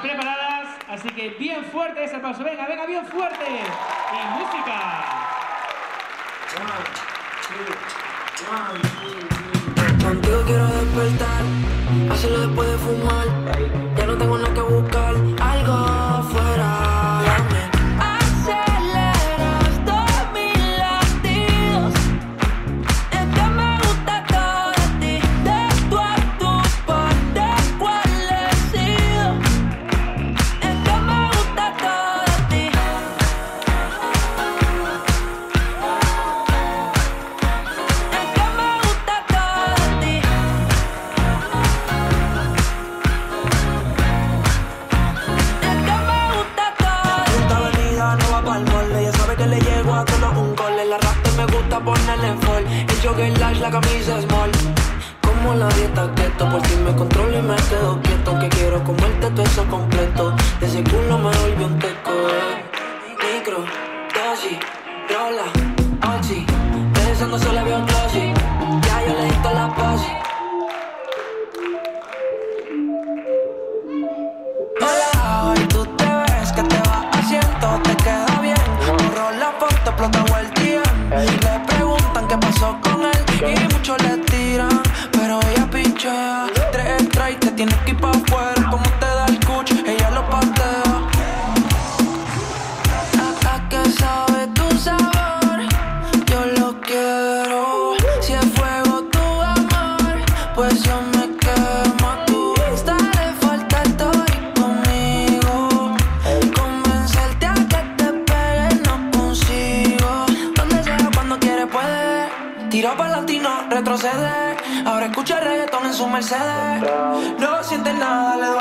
preparadas, así que bien fuerte ese aplauso. Venga, venga, bien fuerte. Y música. Contigo quiero despertar, hacerlo después de fumar. Ya no tengo nada que buscar, algo afuera. Ponerle en fall, el jogger large, la camisa small. Como la dieta keto, por ti me controlo y me quedo quieto. Que quiero comerte todo eso completo. De ese culo me volvió un teco. Micro, dosis, rola, oxi. Pensando solo veo glossy. Ya yo le di toda la posi. Hola, y tú te ves que te vas haciendo, te queda bien. Borro la foto, explota el día. Le preguntan qué pasó con él y muchos le tiran, pero ella pichea. 3 strikes, te tienes que ir pa' afuera. Como te da el cuch, ella lo patea. ¿A qué sabe tu sabor? Yo lo quiero. Si es fuego tu amor, pues yo me quemo. Tú estaré falta estoy conmigo. Convencerte a que te pegue no consigo. Donde sea, cuando quiere puede. Tira para latino, retrocede. Ahora escucha el reggaetón en su Mercedes. No siente nada, le duele.